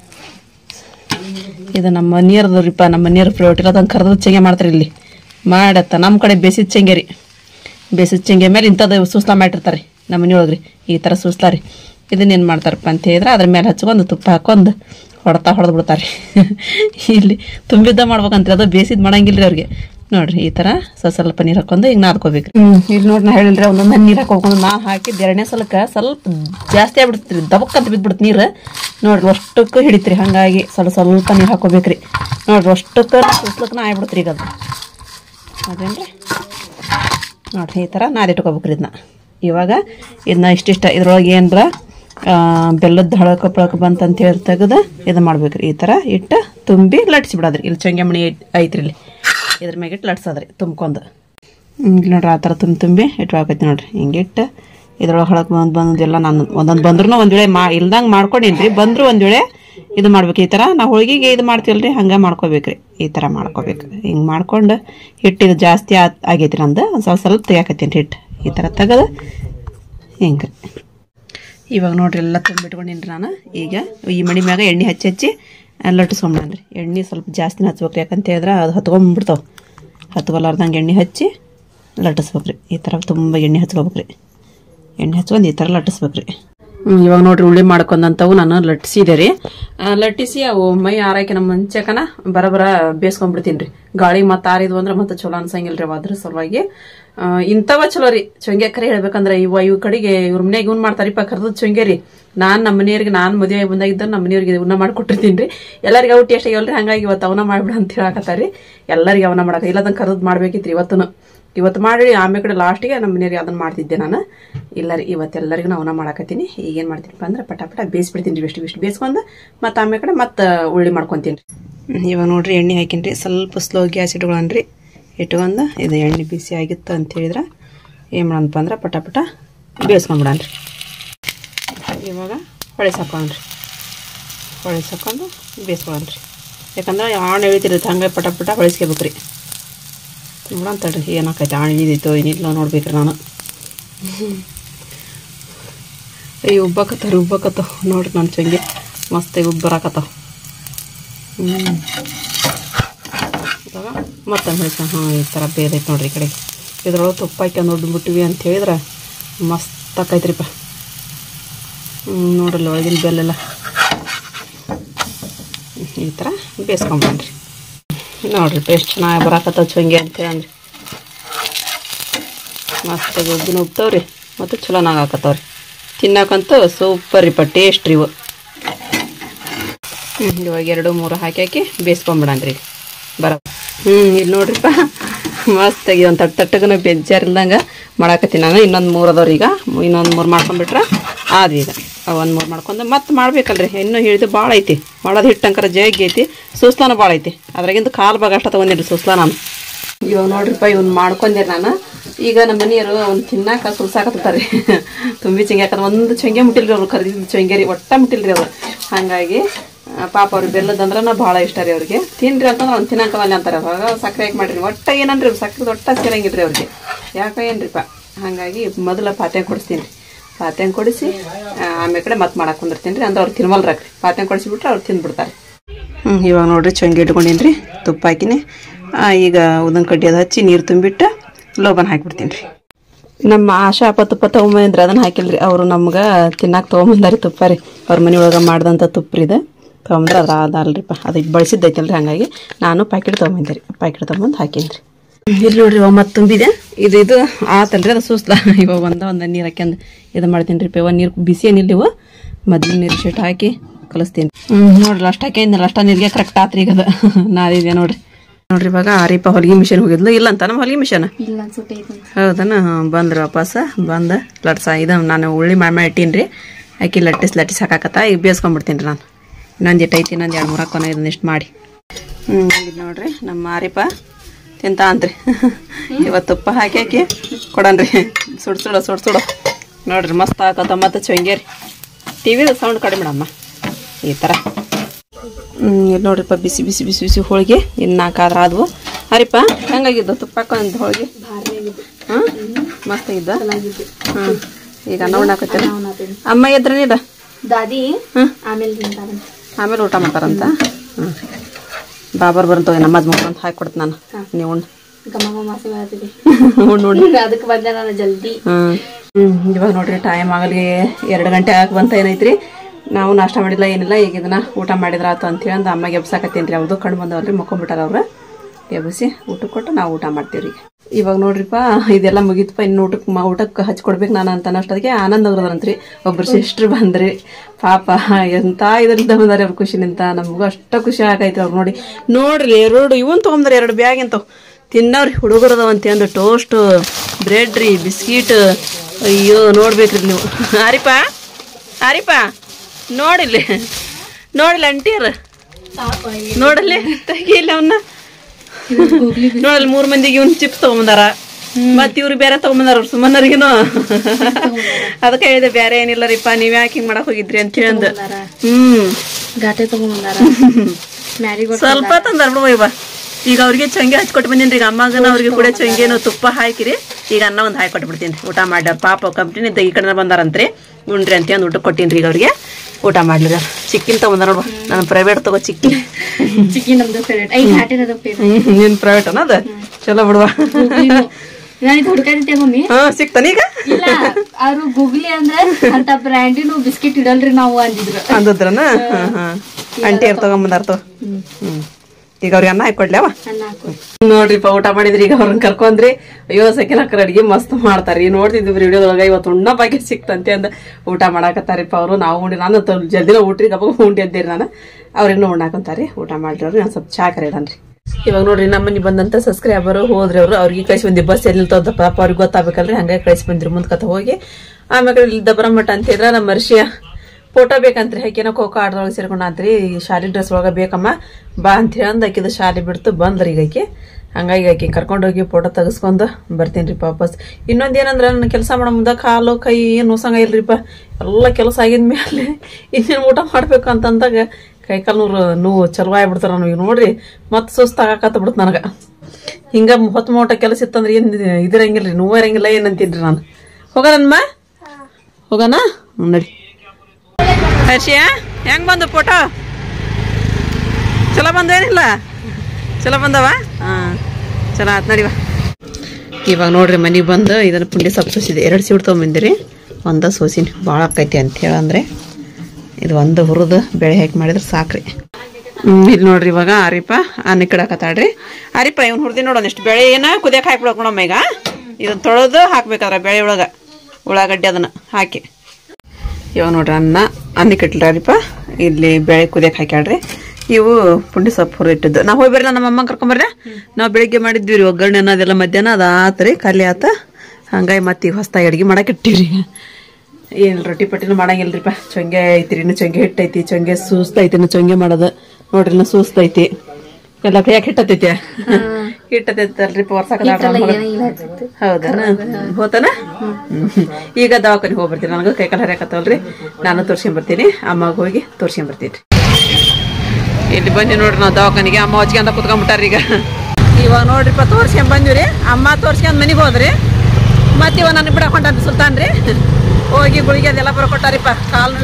ಇದು ನಮ್ಮ ಮನೆಯವ್ರದ್ರಿಪ್ಪ. ನಮ್ಮ ಮನೆಯವ್ರ ಫ್ಲೇವರ್ ಇಲ್ಲ ಅದನ್ನು ಕರೆದು ಚಂಗೆ ಮಾಡ್ತಾರೆ ಇಲ್ಲಿ ಮಾಡತ್ತ. ನಮ್ಮ ಕಡೆ ಬೇಸಿದ ಚಂಗೆ ರೀ. ಬೇಸಿದ ಚಂಗೆ ಮೇಲೆ ಇಂಥದ್ದು ಸೂಸ್ಲಾ ಮಾಡಿರ್ತಾರೆ ರೀ ನಮ್ಮ ಮನೆಯೊಳಗೆ ರೀ. ಈ ಥರ ಸೂಸ್ಲಾ ರೀ. ಇದನ್ನೇನು ಮಾಡ್ತಾರಪ್ಪ ಅಂತ ಹೇಳಿದ್ರೆ ಅದ್ರ ಮೇಲೆ ಹಚ್ಕೊಂಡು ತುಪ್ಪ ಹಾಕೊಂಡು ಹೊಡೆದು ಬಿಡ್ತಾರೆ. ಇಲ್ಲಿ ತುಂಬಿದ್ದ ಮಾಡ್ಬೇಕಂತ್ರಿ. ಅದು ಬೇಸಿದ್ ಮಾಡಂಗಿಲ್ಲ ರೀ ಅವ್ರಿಗೆ. ನೋಡ್ರಿ ಈ ಥರ ಸ್ವಲ್ಪ ನೀರು ಹಾಕೊಂಡು ಈಗ ನಾದ್ಕೋಬೇಕು. ಇಲ್ಲಿ ನೋಡಿ ನಾ ಹೇಳಿಲ್ರಿ ಒಂದೊಂದು ನೀರು ಹಾಕೋಕೊಂಡು ನಾ ಹಾಕಿದ್ದು 2ನೇ ಸಲಕ್ಕೆ ಸ್ವಲ್ಪ ಜಾಸ್ತಿ ಆಗ್ಬಿಡ್ತೀರಿ. ದಬಕ್ಕಂತ ಬಿದ್ಬಿಡ್ತು ನೀರು. ನೋಡ್ರಿ ಅಷ್ಟಕ್ಕೆ ಹಿಡಿತ್ರಿ. ಹಾಗಾಗಿ ಸ್ವಲ್ಪ ನೀರು ಹಾಕೋಬೇಕ್ರಿ. ನೋಡ್ರಿ ಅಷ್ಟಕ್ಕೆ ಸುಸ್ಲಕ್ಕನ ಆಗ್ಬಿಡ್ತ್ರಿ ಈಗ ಅದು. ಅದೇನ್ರಿ ನೋಡ್ರಿ ಈ ಥರ ನಾದಿಟ್ಕೋಬೇಕ್ರಿ ಇದನ್ನ. ಇವಾಗ ಇದನ್ನ ಇಷ್ಟಿಷ್ಟ ಇದ್ರೊಳಗೆ ಏನರ ಬೆಲ್ಲದ ಹಳಕ ಪಳಕ ಬಂತಂತ ಹೇಳಿ ತೆಗೆದು ಇದು ಮಾಡ್ಬೇಕ್ರಿ. ಈ ಥರ ಇಟ್ಟು ತುಂಬಿ ಲಟ್ಸಿ ಬಿಡೋದ್ರಿ. ಇಲ್ಲಿ ಚೊಂಗೆ ಮಣಿ ಐತ್ರಿ, ಇಲ್ಲಿ ಇದ್ರ ಮ್ಯಾಗ ಇಟ್ಟು ಲಟ್ಸೋದ್ರಿ ತುಂಬ್ಕೊಂಡು. ಇಲ್ಲಿ ನೋಡ್ರಿ ಆ ಥರ ತುಂಬಿ ಇಟ್ಟಾಕೈತಿ ನೋಡ್ರಿ. ಹಿಂಗಿಟ್ಟು ಇದ್ರೊಳಗೆ ಹಳಕ್ ಬಂದೆಲ್ಲ ನಾನು ಒಂದೊಂದು ಬಂದ್ರೂ ಒಂದು ವೇಳೆ ಇಲ್ದಂಗೆ ಮಾಡ್ಕೊಂಡೇನ್ರಿ. ಬಂದರೂ ಒಂದು ವೇಳೆ ಇದು ಮಾಡ್ಬೇಕು. ಈ ಥರ ನಾವು ಹೋಳಿಗೆಗೆ ಇದು ಮಾಡ್ತೀವಲ್ರಿ, ಹಂಗೆ ಮಾಡ್ಕೋಬೇಕ್ರಿ. ಈ ಥರ ಮಾಡ್ಕೋಬೇಕು. ಹಿಂಗೆ ಮಾಡ್ಕೊಂಡು ಹಿಟ್ಟಿದು ಜಾಸ್ತಿ ಆಗೈತಿ ನಂದು. ಒಂದು ಸ್ವಲ್ಪ ತೆಗಿಯಾಕತ್ತೀನಿ ಹಿಟ್ಟು. ಈ ಥರ ತೆಗೆದು ಹಿಂಗೆ ಇವಾಗ ನೋಡ್ರಿ ಎಲ್ಲ ತುಂಬಿಟ್ಕೊಂಡಿನ್ರಿ ನಾನು. ಈಗ ಈ ಮಣಿ ಮ್ಯಾಗ ಎಣ್ಣೆ ಹಚ್ಚಿ ಲಟ್ಟಿಸ್ಕೊಂಬಿಡ್ರಿ. ಎಣ್ಣೆ ಸ್ವಲ್ಪ ಜಾಸ್ತಿನ ಹಚ್ಬೇಕ್ರಿ, ಯಾಕಂತ ಹೇಳಿದ್ರೆ ಅದು ಹತ್ಕೊಂಡ್ಬಿಡ್ತಾವೆ. ಹತ್ಕೊಲಾರ್ದಂಗೆ ಎಣ್ಣೆ ಹಚ್ಚಿ ಲಟ್ಟಿಸ್ಬೇಕ್ರಿ. ಈ ಥರ ತುಂಬ ಎಣ್ಣೆ ಹಚ್ಕೋಬೇಕ್ರಿ. ಎಣ್ಣೆ ಹಚ್ಕೊಂಡು ಈ ಥರ ಲಟ್ಟಿಸ್ಬೇಕ್ರಿ. ಇವಾಗ ನೋಡ್ರಿ ಉಳ್ಳಿ ಮಾಡ್ಕೊಂಡಂತವು ನಾನು ಲಟ್ಟಿಸಿದೆ ರೀ. ಲಟ್ಟಿಸಿ ಅವು ಮೈ ಆರೈಕೆ ನಮ್ಮ ಮುಂಚೆಕನ ಬರಬರ ಬೇಯಿಸ್ಕೊಂಡ್ಬಿಡ್ತೀನಿ ರೀ. ಗಾಳಿ ಮತ್ತೆ ಆರಿದ್ವು ಅಂದ್ರೆ ಮತ್ತೆ ಚಲೋ ಅನ್ಸಂಗಿಲ್ರಿ. ಅದ್ರ ಸಲುವಾಗಿ ಇಂಥವ ಚಲೋ ರೀ. ಚೊಂಗೆ ಕರೆ ಹೇಳ್ಬೇಕಂದ್ರೆ ಇವ್ ಕಡೆಗೆ ಇವ್ರ ಮನ್ಯಾಗ ಇವ್ನ ಮಾಡ್ತಾರಿಪ್ಪ ಕರ್ದದ್ ಚೊಂಗೆ ರೀ. ನಮ್ಮ ಮನೆಯವ್ರಿಗೆ ನಾನು ಮದುವೆ ಬಂದಾಗಿದ್ದ ನಮ್ಮ ಮನೆಯವ್ರಿಗೆ ಇವನ್ನ ಮಾಡ್ಕೊಟ್ಟಿರ್ತೀನಿ ರೀ. ಎಲ್ಲರಿಗೆ ಅವು ಟೇಸ್ಟ್ ಆಗಿವಲ್ರಿ, ಹಂಗಾಗಿ ಇವತ್ತು ಅವನ ಮಾಡ್ಬಿಡ ಅಂತ ಹೇಳಕತ್ತಾರಿ. ಎಲ್ಲರಿಗೆ ಅವನ ಮಾಡಕ ಇಲ್ಲದಂಗೆ ಕರ್ದದ್ ಮಾಡ್ಬೇಕಿತ್ರಿ. ಇವತ್ತು ಮಾಡಿ ಆಮೇಲೆ ಕಡೆ ಲಾಸ್ಟಿಗೆ ನಮ್ಮ ಮನೆಯವ್ರಿಗೆ ಅದನ್ನ ಮಾಡ್ತಿದ್ದೆ ನಾನು. ಇಲ್ಲ ರೀ ಇವತ್ತೆಲ್ಲರಿಗೂ ನಾವು ಅವನ ಮಾಡಕತ್ತೀನಿ. ಈಗೇನು ಮಾಡ್ತೀನಿಪ್ಪ ಅಂದ್ರೆ ಪಟ ಬೇಯಿಸ್ಬಿಡ್ತೀನಿ ರೀ. ಇಷ್ಟು ಬೇಯಿಸ್ಕೊಂಡು ಮತ್ತೆ ಆಮೇಲೆ ಕಡೆ ಮತ್ತೆ ಉಳ್ಳಿ ಮಾಡ್ಕೊತೀನಿ ರೀ. ಇವಾಗ ನೋಡ್ರಿ ಎಣ್ಣೆ ಹಾಕಿನ್ರಿ. ಸ್ವಲ್ಪ ಸ್ಲೋ ಗ್ಯಾಸ್ ಇಟ್ಕೊಳ್ಳೋಣ್ರಿ. ಇಟ್ಕೊಂಡು ಇದು ಎಣ್ಣೆ ಬಿಸಿ ಆಗಿತ್ತು ಅಂತ ಹೇಳಿದ್ರೆ ಏನು ಮಾಡೋಣಪ್ಪ ಅಂದ್ರೆ ಪಟ ಬೇಯಿಸ್ಕೊಂಡ್ಬಿಡಣ್ರಿ. ಇವಾಗ ಹೊಳಿಸಾಕೊಂಡ್ರಿ. ಹೊಳಿಸಾಕೊಂಡು ಬೇಯಿಸ್ಕೊಳ್ಳೋಣ್ರಿ. ಯಾಕಂದ್ರೆ ಆಣ್ ಎಳಿತಿರುತ್ತೆ, ಹಂಗೆ ಪಟ ಹೊಳಿಸ್ಕೋಬೇಕ್ರಿ. ನೋಡೋಣ ತಡ್ರಿ ಏನಾಕೈತೆ, ಆಣ್ ಇಳಿದಿತ್ತು ಏನಿಲ್ಲ ನೋಡ್ಬೇಕ್ರಿ ನಾನು. ಅಯ್ಯೋ ಉಬ್ಬಕತ್ತಾವ ನೋಡ್ರಿ ನನ್ನ ಚೊಂಗೆ ಮಸ್ತಾಗಿ ಉಬ್ಬರಾಕತ್ತಾವ. ಇವಾಗ ಮತ್ತೊಂದು ಹೊಳಿಸ ಈ ಥರ ಬೇದೈತೆ ನೋಡ್ರಿ. ಈ ಕಡೆ ಇದ್ರೊಳಗೆ ತುಪ್ಪ ಹಾಕ್ಯಂದು ಉಡ್ಬಿಟ್ಟಿವಿ ಅಂತ ಹೇಳಿದ್ರೆ ಮಸ್ತ್ ಆಕೈತ್ರಿಪ್ಪ. ನೋಡ್ರಲ್ಲ ಒಳಗಿನ ಬೆಲ್ಲೆಲ್ಲ ಈ ಥರ ಬೇಯಿಸ್ಕೊಂಬಣ್ರಿ. ನೋಡ್ರಿ ಪೇಸ್ಟ್ ಚೆನ್ನಾಗಿ ಬರಾಕತ್ತಾವ ಚೊಂಗೆ ಅಂತೇಳಿ ಅಂದ್ರೆ ಮಸ್ತಾಗಿ ಉಬ್ತಾವ್ರಿ. ಮತ್ತು ಚಲೋನಾಗ ಹಾಕತ್ತಾವ್ರಿ. ತಿನ್ನಕಂತೂ ಸೂಪರ್ ರೀಪ್ಪ, ಟೇಸ್ಟ್ ರೀ ಇವು. ಇವಾಗ 2-3 ಹಾಕಿ ಬೇಯಿಸ್ಕೊಂಬಿಡಣ್ರಿ ಇಲ್ಲಿ ನೋಡ್ರಿಪ್ಪ ಮಸ್ತಾಗಿ ಒಂದು ತಟ್ಟಗನ ಬೇಜಾರಿಲ್ದಂಗೆ ಮಾಡಾಕತ್ತೀನಿ ನಾನು. ಇನ್ನೊಂದು 3 ಅದಾವ್ರಿ. ಈಗ ಇನ್ನೊಂದು 3 ಮಾಡ್ಕೊಂಡ್ಬಿಟ್ರೆ ಆದ್ವಿ. ಈಗ 1-3 ಮಾಡ್ಕೊಂಡು ಮತ್ತೆ ಮಾಡ್ಬೇಕಲ್ರಿ. ಇನ್ನೂ ಹೇಳಿದ್ದು ಭಾಳ ಐತಿ. ಮಾಡೋದು ಹಿಟ್ಟಂಕರ ಜಗ್ಗಿ ಐತಿ. ಸುಸ್ಲಾನ ಭಾಳ ಐತಿ. ಅದ್ರಾಗಿಂದ ಕಾಲು ಭಾಗ ಅಷ್ಟ ತೊಗೊಂಡಿರಿ ಸುಸ್ಲಾ ನಾನು. ಇವಾಗ ನೋಡ್ರಿಪ್ಪ ಇವ್ನು ಮಾಡ್ಕೊಂಡೆ ನಾನು. ಈಗ ನಮ್ಮ ಮನೆಯವರು ಅವ್ನು ತಿನ್ನಾಕ ಸುಲ್ಸಾಕತ್ತಾರೆ. ತುಂಬಿ ಚೊಂಗೆ ಯಾಕಂದ್ರೆ ಒಂದು ಚೊಂಗೆ ಮುಟ್ಟಿಲ್ರಿ ಅವ್ರು. ಕರೆದಿದ್ದು ಚೊಂಗೆ ರೀ, ಒಟ್ಟ ಮುಟ್ಟಿಲ್ರಿ ಅವ್ರು. ಹಾಗಾಗಿ ಪಾಪ ಅವ್ರಿಗೆ ಬೆಲ್ಲದಂದ್ರೆ ಭಾಳ ಇಷ್ಟ ರೀ ಅವ್ರಿಗೆ. ತಿನ್ರಿ ಅಂತಂದ್ರೆ ಅವ್ನು ತಿನ್ನಕವಲ್ಲ ಅಂತಾರೆ. ಅವಾಗ ಸಕ್ಕರೆ ಹಾಕಿ ಮಾಡಿರಿ ಒಟ್ಟ ಏನನ್ರಿ ಸಕ್ಕರೆ ಒಟ್ಟ ಸೇರಂಗಿಲ್ರಿ ಅವ್ರಿಗೆ. ಯಾಕೆ ಏನ್ರಿಪ್ಪ. ಹಾಗಾಗಿ ಮೊದಲ ಪಾತ್ಯಾಗ ಕೊಡಿಸ್ತೀನಿ. ಪಾತ್ಯಾಗ ಕೊಡಿಸಿ ಆಮೇಲೆ ಕಡೆ ಮತ್ತೆ ಮಾಡಕ್ಕೆ ಕುಂದಿರ್ತೀನಿ ರೀ. ಅಂದ್ರೆ ಅವ್ರು ತಿನ್ವಲ್ರಾಕ್ರಿ. ಪಾತ್ಯಾಗ ಕೊಡಿಸಿಬಿಟ್ರೆ ಅವ್ರು ತಿಂದ್ಬಿಡ್ತಾರೆ. ಇವಾಗ ನೋಡ್ರಿ ಚೊಂಗೆ ಇಟ್ಕೊಂಡೀನಿ ರೀ. ತುಪ್ಪ ಹಾಕಿನಿ. ಈಗ ಉದನ್ ಕಡ್ಡಿ ಅದು ಹಚ್ಚಿ ನೀರು ತುಂಬಿಟ್ಟು ಲೋಬನ್ ಹಾಕಿಬಿಡ್ತೀನಿ ರೀ. ನಮ್ಮ ಆಶಾ ತುಪ್ಪ ತೊಗೊಂಬಂದ್ರೆ ಅದನ್ನು ಹಾಕಿಲ್ರಿ. ಅವರು ನಮ್ಗೆ ತಿನ್ನಾಕ ತೊಗೊಂಬಂದಾರಿ ತುಪ್ಪ ರೀ. ಅವ್ರ ಮನೆ ಒಳಗೆ ಮಾಡ್ದಂಥ ತುಪ್ಪ ರೀ. ಇದು ತೊಗೊಂಬಂದ್ರೆ ಅದ್ರ ಅದಲ್ರಿಪ್ಪ. ಅದಕ್ಕೆ ಬಳಸಿದ್ದೈತಲ್ರಿ. ಹಾಗಾಗಿ ನಾನು ಪ್ಯಾಕೆಟ್ ತೊಗೊಂಬಂದೆ ರೀ. ಪ್ಯಾಕೆಟ್ ತೊಗೊಂಬಂದು ಹಾಕೀನಿ ರೀ. ಇಲ್ಲಿ ನೋಡ್ರಿ ಇವಾಗ ಮತ್ತೆ ತುಂಬಿದೆ. ಇದು ಆತಲ್ರಿ, ಅದು ಸೂಸ್ಲಾ. ಇವಾಗ ಒಂದು ನೀರು ಹಾಕ್ಯಂದು ಇದು ಮಾಡ್ತೀನಿ ರೀ. ಇವಾಗ ನೀರು ಬಿಸಿ ಏನಿಲ್ಲ. ಇವು ಮೊದಲು ನೀರು ಶೀಟ್ ಹಾಕಿ ಕಲಿಸ್ತೀನಿ. ನೋಡ್ರಿ ಅಷ್ಟು ಹಾಕಿದ್ನಲ್ಲ ಅಷ್ಟ ನೀರಿಗೆ ಕರೆಕ್ಟ್ ಆತ್ರಿ. ಈಗ ಅದು ನಾದಿದೆ ನೋಡ್ರಿ. ಇವಾಗ ಆರಿಪ ಹೊಲಿಗೆ ಮಿಷನ್ ಹೋಗಿದ್ಲು. ಇಲ್ಲ ಅಂತ ನಮ್ಮ ಹೊಲಿಗೆ ಮಿಷನ್ ಹೌದನ. ಬಂದ್ರಿ ವಾಪಸ್ ಬಂದು ಇದು ನಾನು ಉಳ್ಳಿ ಮಾಡಿ ಇಟ್ಟೀನಿ ರೀ. ಹಾಕಿ ಲಟ್ಟಿಸಿ ಹಾಕಾಕತ್ತ. ಈಗ ಬೇಯಿಸ್ಕೊಂಡ್ಬಿಡ್ತೀನಿ ರೀ ನಾನು. ಇನ್ನೊಂದು ಇಟ್ಟು ಐತಿ. ಇನ್ನೊಂದು 2-3 ಹಾಕೋಣ ಇದನ್ನಿಷ್ಟು ಮಾಡಿ. ಇದು ನೋಡ್ರಿ ನಮ್ಮ ಆರಿಪ ತಿಂತ ಅಂತ್ರಿ. ಇವತ್ತು ತುಪ್ಪ ಹಾಕಿ ಕೊಡನ್ರಿ. ಸುಡ್ಸುಡೋ ನೋಡ್ರಿ ಮಸ್ತ್ ಹಾಕತ್ತ. ಮತ್ತೆ ಚೊಂಗೆ ರೀ. ಟಿವಿದ ಸೌಂಡ್ ಕಡಿಮೆ ಬಿಡಮ್ಮ. ಈ ಥರ ಇಲ್ಲಿ ನೋಡ್ರಿಪ್ಪ ಬಿಸಿ ಹೋಳಿಗೆ. ಇನ್ನು 4 ಆದ್ರೆ ಆದ್ವು. ಹರಿಪ್ಪ ಹೆಂಗಾಗಿದ್ದು ತುಪ್ಪ ಹಾಕೊಂಡ್ ಹೋಳಿಗೆ? ಮಸ್ತ್ ಆಗಿದ್ದ. ಈಗ ಅನ್ನ ಉಣ್ಣಾಕತ್ತೇನ? ಅಮ್ಮ ಎದ್ರನಿಲ್ಲ ದಾದಿ ಆಮೇಲೆ ಊಟ ಮಾಡ್ತಾರಂತ. ಬಾಬರ್ ಬರಂತ ನಮಾಜ್ ಮುಗಿಸ್ಕೊಂತ ಹಾಕಿ ಕೊಡ್ತ ನಾನು. ನೀವು ಉಣ್ಣು. ಅದಕ್ಕೆ ಬಂದೆ ನಾನು ಜಲ್ದಿ. ಇವಾಗ ನೋಡ್ರಿ ಟೈಮ್ ಆಗಲಿ 2 ಗಂಟೆ ಆಗಿ ಬಂತ. ಏನೈತ್ರಿ ನಾವು ನಾಷ್ಟ ಮಾಡಿಲ್ಲ ಏನಿಲ್ಲ. ಈಗ ಇದನ್ನ ಊಟ ಮಾಡಿದ್ರ ಆತು ಅಂತ ಹೇಳಿ ಅಮ್ಮಗೆ ಎಬ್ಸಾಕತ್ತೀನಿ ರೀ. ಅವ್ರದ್ದು ಕಣ್ಣು ಬಂದವಲ್ರಿ, ಮಕ್ಕೊಂಡ್ಬಿಟ್ಟಾರ ಅವ್ರು. ಎಬ್ಬಿಸಿ ಊಟಕ್ಕೆ ಕೊಟ್ಟು ನಾವು ಊಟ ಮಾಡ್ತೀವಿ ರೀ. ಇವಾಗ ನೋಡ್ರಿಪ್ಪ ಇದೆಲ್ಲ ಮುಗಿತಪ್ಪ. ಇನ್ನು ಊಟಕ್ಕೆ ಹಚ್ಕೊಡ್ಬೇಕು ನಾನು ಅಂತ ಅಷ್ಟೊತ್ತಿಗೆ ಆನಂದ್ ಅವ್ರದ್ರಂತ್ರಿ. ಒಬ್ರು ಸಿಸ್ಟ್ರು ಬಂದ್ರಿ. ಪಾಪ ಎಂತ ಇದರಿಂದ ಬಂದಾರೆ ಅವ್ರ ಖುಷಿನಿಂತ. ನಮಗೂ ಅಷ್ಟ ಖುಷಿ ಆಗೈತ್ರಿ. ಅವ್ರು ನೋಡ್ರಿ 2 ಇವನ್ ತೊಗೊಂಡ್ರಿ. 2 ಬ್ಯಾಗ್ ಎಂತವ್ ತಿನ್ನವ್ರಿ ಹುಡುಗರದವಂತೆ. ಒಂದು ಟೋಸ್ಟ್, ಬ್ರೆಡ್ ರೀ, ಬಿಸ್ಕಿಟ್. ಅಯ್ಯೋ ನೋಡ್ಬೇಕ್ರಿ ನೀವು. ಆರಿಪ ನೋಡಿಲ್ಲಿ ನೋಡಿಲ್ಲ ಅಂಟೀರ ನೋಡಲ್ಲಿ ತೆಗಿಲ್ಲ ಅವನ್ನ ನೋಡಲ್ಲಿ 3 ಮಂದಿಗೆ ಇವ್ನ ಚಿಪ್ಸ್ ತಗೊಂಬಂದಾರ ಮತ್ ಇವ್ರು ಬೇರೆ ತಗೊಂಬಂದಾರ ಅವ್ರು ಸುಮ್ಮನರಿಗೇನು ಅದಕ್ಕೆ ಹೇಳಿದೆ ಬೇರೆ ಏನಿಲ್ಲರಿಪ್ಪ ನೀವ್ ಯಾಕೆ ಹಿಂಗ್ ಮಾಡಕ್ ಹೋಗಿದ್ರಿ ಅಂತ ಹೇಳಂದ ಘಾಟೆ ತಗೊಂಬಂದಾರ ಸ್ವಲ್ಪ ತಂದಾರ ಬಿಡುವ ಇವ ಈಗ ಅವ್ರಿಗೆ ಚಂಗೆ ಹಚ್ಕೊಟ್ಟು ಬಂದಿನ್ರಿ ಈಗ ಅಮ್ಮಗನ ಅವ್ರಿಗೆ ಕೂಡ ಚಂಗೇನು ತುಪ್ಪ ಹಾಕಿರಿ ಈಗ ಅನ್ನ ಒಂದ್ ಹಾಕಿ ಬಿಡ್ತೀನಿ ಊಟ ಮಾಡ್ಯಾರ ಪಾಪ ಕಂಪ್ನಿನಿಂದ ಈ ಕಡೆ ಬಂದಾರಂತ್ರಿ ಉಂಡ್ರಿ ಅಂತ ಅಂದ್ ಊಟ ಕೊಟ್ಟಿನ್ರಿ ಈಗ ಅವ್ರಿಗೆ ಊಟ ಮಾಡ್ಲಿರ ಚಿಕ್ಕಿನ್ ತಗೊಂಡ ನೋಡ್ಬ ನಾನು ಪ್ರೈವೇಟ್ ತಗೋ ಚಿಕ್ಕಿ ನಮ್ದು ಫೇವ್ರೇಟ್ ಐ ಘಾಟೆ ನದು ನೀನ್ ಪ್ರೈವೇಟ್ ಅನ್ನೋದ ಚಲೋ ಬಿಡುವ ನಾನು ಹುಡ್ಕಾದಿದ್ದೆ ಮಮ್ಮಿ ಸಿಕ್ತಾನ ಈಗ ಇಲ್ಲ ಅವ್ರು ಗೂಗ್ಲಿ ಅಂದ್ರೆ ಅಂತ ಬ್ರ್ಯಾಂಡಿನ ಬಿಸ್ಕಿಟ್ ಇಡಲ್ರಿ ನಾವು ಅಂದಿದ್ರು ಅಂದದ್ರನ ಅಂಟಿ ತಗೊಂಬಂದಾರ ಈಗ ಅವ್ರಿಗೆ ಅನ್ನ ಹಾಕೊಡ್ಲವ ನೋಡ್ರಿಪ್ಪ ಊಟ ಮಾಡಿದ್ರಿ ಈಗ ಅವ್ರನ್ನ ಕರ್ಕೊಂಡ್ರಿ ಅಯ್ಯೋ ಸೆಕೆಂಡ್ ಅಕ್ಕರ ಅಡಿಗೆ ಮಸ್ತ್ ಮಾಡ್ತಾರಿ ನೋಡ್ತಿದ್ವಿ ವಿಡಿಯೋದೊಳಗ ಇವತ್ತು ಉಣ್ಣ ಬಗ್ಗೆ ಸಿಕ್ತಂತೆ ಅಂದ ಊಟ ಮಾಡಾಕತ್ತಾರಿಪ್ಪ ಅವ್ರು ನಾವು ಉಂಡಿ ನಾನು ಜಲ್ದಿನ ಊಟ್ರಿ ಗಬ್ಬ ಉಂಡಿ ಅಂತೀರಿ ನಾನು ಅವ್ರಿನ್ನೂ ಉಣ್ಣಾಕಂತಾರಿ ಊಟ ಮಾಡಿರೋರು ನಾನು ಸ್ವಲ್ಪ ಚಾ ಕರೀಡನ್ರಿ ಇವಾಗ ನೋಡ್ರಿ ನಮ್ಮನಿ ಬಂದಂತ ಸಬ್ಸ್ಕ್ರೈಬರ್ ಹೋದ್ರಿ ಅವ್ರಿಗೆ ಕಳಿಸಿ ಬಂದಿ ಬಸ್ ಎಲ್ಲಿ ನಿಲ್ತದ ಪಾಪ ಅವ್ರಿಗೆ ಗೊತ್ತಾಗ್ಬೇಕಲ್ರಿ ಹಂಗಾಗಿ ಕಳಿಸಿ ಬಂದ್ರಿ ಮುಂದ್ಕತ ಹೋಗಿ ಆಮೇಲೆ ಇಲ್ಲಿ ದಬ್ಬರಮಠ ಅಂತಿದ್ರ ನಮ್ಮ ಮರ್ಷಿಯ ಫೋಟೋ ಬೇಕಂತ್ರಿ ಹಾಕಿನ ಖೋಖೋ ಆಟದೊಳಗೆ ಸೇರ್ಕೊಂಡ್ರಿ ಶಾಲಿ ಡ್ರೆಸ್ ಒಳಗ ಬೇಕಮ್ಮ ಬಾ ಅಂತ ಹೇಳಂದ್ ಆಕಿದ ಶಾಲಿ ಬಿಡ್ತು ಬಂದ್ರಿ ಈಗ ಆಕಿ ಹಂಗಾಗಿ ಆಕಿ ಕರ್ಕೊಂಡೋಗಿ ಫೋಟೋ ತೆಗಿಸ್ಕೊಂಡ್ ಬರ್ತೀನಿ ವಾಪಸ್ ಇನ್ನೊಂದ್ ಏನಂದ್ರ ನನ್ನ ಕೆಲಸ ಮಾಡೋ ಮುಂದ ಕಾಲು ಕೈ ಏನ್ ನೋಸಂಗ ಇಲ್ರಿಪ್ಪ ಎಲ್ಲ ಕೆಲಸ ಆಗಿದ್ಮೇಲೆ ಇನ್ನೇನ್ ಊಟ ಮಾಡ್ಬೇಕು ಅಂತಂದಾಗ ಕೈಕಾಲು ನೋವು ಚಲೋ ಆಗ್ಬಿಡ್ತಾರ ನಮಗೆ ನೋಡ್ರಿ ಮತ್ ಸುಸ್ತಾಗತ್ತ ಬಿಡ್ತ ನನಗ ಹಿಂಗ ಹೊತ್ತು ಮೋಟ ಕೆಲಸ ಇತ್ತಂದ್ರೆ ಏನ್ ಇದಿರಂಗಿಲ್ರಿ ನೋವು ಇರಂಗಿಲ್ಲ ಏನಂತೀನ್ರಿ ನಾನು ಹೋಗೋಣಮ್ಮ ಹೋಗೋಣ ನಡಿ ಹರ್ಷಿಯ ಹೆಂಗ್ ಬಂದು ಫೋಟೋ ಚಲೋ ಬಂದೇನಿಲ್ಲ ಚಲೋ ಬಂದವ ಚಲೋ ಆತ್ ನಡಿವ ಇವಾಗ ನೋಡ್ರಿ ಮನೆಗೆ ಬಂದು ಇದನ್ನ ಪುಂಡಿ ಸೊಪ್ಪು ಸೋಸಿದೆ 2 ಸೀಟ್ ತೊಗೊಂಬಂದಿರಿ ಒಂದ ಸೋಸಿನಿ ಭಾಳ ಆಕೈತಿ ಅಂತ ಹೇಳಂದ್ರೆ ಇದು ಒಂದು ಹುರಿದು ಬೆಳೆ ಹಾಕಿ ಮಾಡಿದ್ರೆ ಸಾಕ್ರಿ ಇಲ್ಲಿ ನೋಡ್ರಿ ಇವಾಗ ಆರಿಪ ಅನ್ನಿ ಕಿಡಾಕತ್ತಾಳ್ರಿ ಆರಿಪ ಇವ್ನು ಹುರಿದಿ ನೋಡೋಣ ಎಷ್ಟು ಬೆಳೆ ಏನ ಕುದಿಯಕ್ಕೆ ಹಾಕ್ಬಿಡೋಕೆ ನೋಡಮ್ಮ ಈಗ ಇದನ್ನ ತೊಳೆದು ಹಾಕ್ಬೇಕಾದ್ರೆ ಬೆಳೆ ಒಳಗೆ ಉಳ್ಳಾಗಡ್ಡಿ ಅದನ್ನ ಹಾಕಿ ಇವಾಗ ನೋಡ್ರಿ ಅನ್ನಿ ಕಟ್ಲ್ರಿ ಆರಿಪ ಇಲ್ಲಿ ಬೆಳೆ ಕುದಿಯಕ್ಕೆ ಹಾಕ್ಯಾಳ್ರಿ ಇವು ಪುಂಡಿ ಸೊಪ್ಪು ಹುರಿಟ್ಟಿದ್ದು ನಾವು ಹೋಗಿ ಬರಲ್ಲ ನಮ್ಮ ಅಮ್ಮ ಕರ್ಕೊಂಬರ್ರಿ ನಾವು ಬೆಳಿಗ್ಗೆ ಮಾಡಿದ್ವಿ ರೀ ಒಗ್ಗರಣೆ ಅನ್ನೋದೆಲ್ಲ ಮಧ್ಯಾಹ್ನ ಅದು ಆತ್ರಿ ಖಾಲಿ ಆತ ಹಂಗಾಗಿ ಮತ್ತೆ ಈಗ ಹೊಸ್ತಾಗಿ ಅಡ್ಗೆ ಮಾಡಕ್ಕೆ ಇಟ್ಟಿವ್ರಿ ಏನ್ ರೊಟ್ಟಿ ಪಟ್ಟಿನೂ ಮಾಡಂಗಿಲ್ರಿಪ್ಪ ಚೊಂಗೆ ಐತಿರಿ ಇನ್ನು ಚೊಂಗೆ ಹಿಟ್ಟೈತಿ ಚೊಂಗೆ ಸೂಸ್ತೈತಿ ಇನ್ನು ಚೊಂಗೆ ಮಾಡೋದು ನೋಡ್ರಿ ಇನ್ನು ಸೂಸ್ತೈತಿ ಎಲ್ಲ ಕೈಯಾಗ ಹಿಟ್ಟತೈತಿ ಹಿಟ್ಟತೈತಲ್ರಿ ವರ್ಷ ಹೌದಾ ಹೋತಾನ ಈಗ ದವಾಖಾನಿಗೆ ಹೋಗ್ಬರ್ತೀನಿ ನನಗೂ ಕೈಕಾಲು ಹರಿಯಾಕತ್ತವಲ್ರಿ ನಾನು ತೋರ್ಸ್ಕೊಂಬರ್ತೀನಿ ಅಮ್ಮಗೆ ಹೋಗಿ ತೋರ್ಸ್ಕೊಂಬರ್ತೀನಿ ಇಲ್ಲಿ ಬನ್ನಿ ನೋಡ್ರಿ ನಾವು ದವಾಖಾನಿಗೆ ಅಮ್ಮ ಹೊಚ್ಗೆ ಅಂತ ಕುತ್ಕೊಂಡ್ಬಿಟ್ಟಾರ ಈಗ ಇವಾಗ ನೋಡ್ರಿಪ್ಪ ತೋರ್ಸ್ಕೊಂಡ್ ಬಂದಿವ್ರಿ ಅಮ್ಮ ತೋರ್ಸ್ಕೊಂಡ್ ಮನೆಗೆ ಹೋದ್ರಿ ಮತ್ತೆ ಇವಾಗ ನನಗೆ ಬಿಡಕ್ ಹೊಂಟ ಸುಲ್ತಾನ್ರಿ ಹೋಗಿ ಗುಳಿಗೆ ಅದೆಲ್ಲ ಬರ್ಕೊಟ್ಟಾರಿಪ್ಪ ಕಾಲು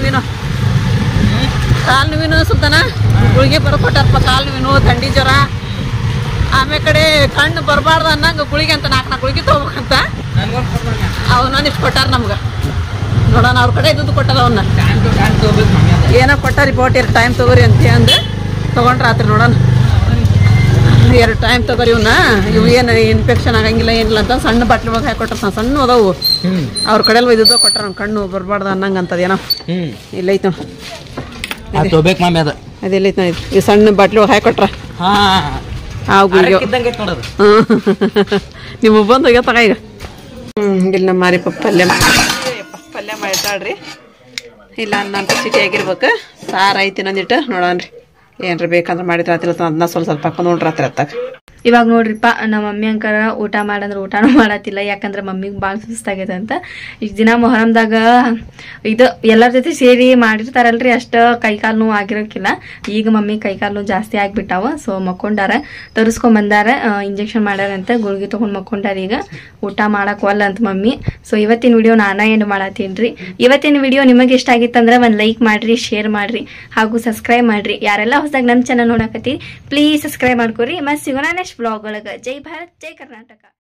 ನೋವಿನ ಸುಲ್ತಾನ ಗುಳಿಗೆ ಬರ್ಕೊಟ್ಟಾರಪ್ಪ ಕಾಲು ನೋವಿನ ಥಂಡಿ ಜ್ವರ ಆಮೇಲೆ ಕಡೆ ಕಣ್ಣು ಬರಬಾರ್ದು ಅನ್ನಂಗ ಗುಳಿಗೆ ಅಂತ 4 ಗುಳಿಗೆ ತಗೋಬೇಕಂತ ಅವನ್ನ ಇಷ್ಟು ಕೊಟ್ಟಾರ ನಮ್ಗೆ ನೋಡೋಣ ಅವ್ರ ಕಡೆ ಇದ್ದು ಕೊಟ್ಟಾರ ಅವನ್ನ ಏನೋ ಕೊಟ್ಟಾರಿ ಬೋಟಿರ್ ಟೈಮ್ ತಗೋರಿ ಅಂತ ಅಂದು ತಗೊಂಡ್ರಾತ್ರಿ ನೋಡೋಣ 2 ಟೈಮ್ ತಗೋರಿ ಇವನ್ನ ಇವು ಏನು ಇನ್ಫೆಕ್ಷನ್ ಆಗಂಗಿಲ್ಲ ಏನಿಲ್ಲ ಅಂತ ಸಣ್ಣ ಬಾಟ್ಲಿ ಒಳಗೆ ಹಾಕೊಟ್ರ ಸಣ್ಣ ಅದಾವು ಅವ್ರ ಕಡೆಯಲ್ಲಿ ಇದ್ದು ಕೊಟ್ಟಾರ ಕಣ್ಣು ಬರಬಾರ್ದು ಅನ್ನಂಗ ಅಂತದೇನೋ ಇಲ್ಲೈತು ಅದೆಲ್ಲೈತ್ ನೋಡಿ ಈ ಸಣ್ಣ ಬಾಟ್ಲಿ ಒಳಗೆ ಹಾಕೊಟ್ರ ನಿಮ್ಮ ಬಂದು ಹೋಗ್ಯ ತಗ ಈಗ ಇಲ್ಲಿ ನಮ್ಮ ಮಾರಿ ಪಲ್ಯ ಮಾಡಿರ್ತಾಳ್ರಿ ಇಲ್ಲ ಅನ್ನ ಸಿಟಿ ಆಗಿರ್ಬೇಕು ಸಾರು ಐತಿ ನಂದಿಟ್ಟು ನೋಡೋಣ್ರಿ ಏನ್ರಿ ಬೇಕಂದ್ರೆ ಮಾಡಿದ್ರ ಅದನ್ನ ಸ್ವಲ್ಪ ಹಾಕೊಂಡು ನೋಡ್ರಿ ಹತ್ತಾಗ ಇವಾಗ ನೋಡ್ರಿಪ್ಪ ನಮ್ಮ ಮಮ್ಮಿ ಅಂಕರ ಊಟ ಮಾಡಂದ್ರೆ ಊಟನೂ ಮಾಡತ್ತಿಲ್ಲ ಯಾಕಂದ್ರೆ ಮಮ್ಮಿಗೆ ಭಾಳ ಸುಸ್ತಾಗೈತೆ ಅಂತ ಇಷ್ಟು ದಿನ ಮೊಹರಂದಾಗ ಇದು ಎಲ್ಲರ ಜೊತೆ ಸೇರಿ ಮಾಡಿರ್ತಾರಲ್ರಿ ಅಷ್ಟು ಕೈಕಾಲು ನೋವು ಆಗಿರೋಕ್ಕಿಲ್ಲ ಈಗ ಮಮ್ಮಿ ಕೈಕಾಲು ನೋವು ಜಾಸ್ತಿ ಆಗಿಬಿಟ್ಟಾವ ಸೊ ಮಕ್ಕೊಂಡಾರ ತರಿಸ್ಕೊಂಬಂದಾರ ಇಂಜೆಕ್ಷನ್ ಮಾಡ್ಯಾರಂತ ಗುಳಿಗೆ ತೊಗೊಂಡು ಮಕ್ಕೊಂಡಾರ ಈಗ ಊಟ ಮಾಡಕ್ಕೆ ಒಲ್ಲ ಅಂತ ಮಮ್ಮಿ ಸೊ ಇವತ್ತಿನ ವಿಡಿಯೋ ನಾನು ಏನು ಮಾಡತ್ತೀನಿ ರೀ ಇವತ್ತಿನ ವಿಡಿಯೋ ನಿಮಗೆ ಇಷ್ಟ ಆಗಿತ್ತಂದ್ರೆ ಒಂದು ಲೈಕ್ ಮಾಡಿರಿ ಶೇರ್ ಮಾಡಿರಿ ಹಾಗೂ ಸಬ್ಸ್ಕ್ರೈಬ್ ಮಾಡಿರಿ ಯಾರೆಲ್ಲ ಹೊಸದಾಗ ನಮ್ಮ ಚಾನಲ್ ನೋಡಕತ್ತೀರಿ ಪ್ಲೀಸ್ ಸಬ್ಸ್ಕ್ರೈಬ್ ಮಾಡ್ಕೊರಿ ಮತ್ತೆ ಸಿಗೋಣ ನೆಕ್ಸ್ಟ್ ಬ್ಲಾಗ್ ಒಳಗೆ ಜೈ ಭಾರತ್ ಜೈ ಕರ್ನಾಟಕ.